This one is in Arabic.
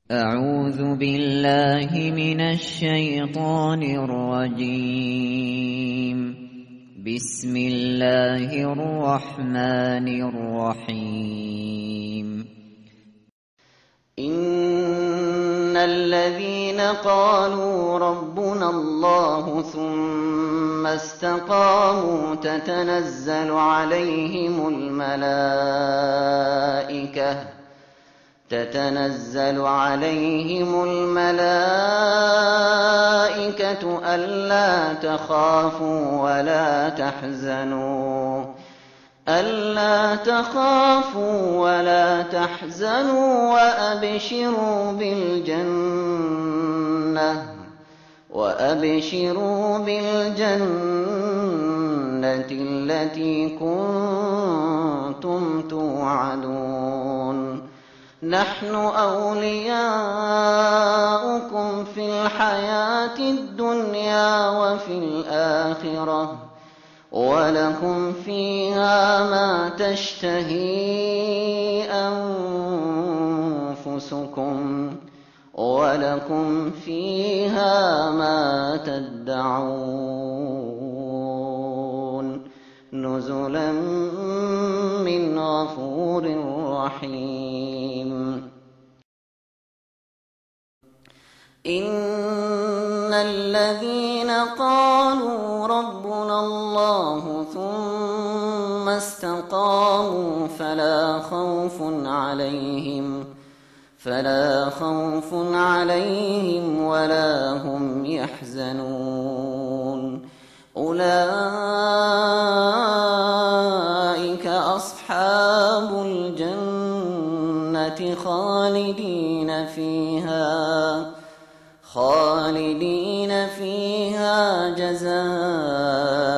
أعوذ بالله من الشيطان الرجيم. بسم الله الرحمن الرحيم. إن الذين قالوا ربنا الله ثم استقاموا تتنزل عليهم الملائكة ألا تخافوا ولا تحزنوا وأبشروا بالجنة التي كنتم توعدون. نحن أولياؤكم في الحياة الدنيا وفي الآخرة ولكم فيها ما تشتهي أنفسكم ولكم فيها ما تدعون. نزلا من غفور رحيم. إن الذين قالوا ربنا الله ثم استقاموا فلا خوف عليهم ولا هم يحزنون. أولئك أصحاب الجنة خالدين فيها جزاء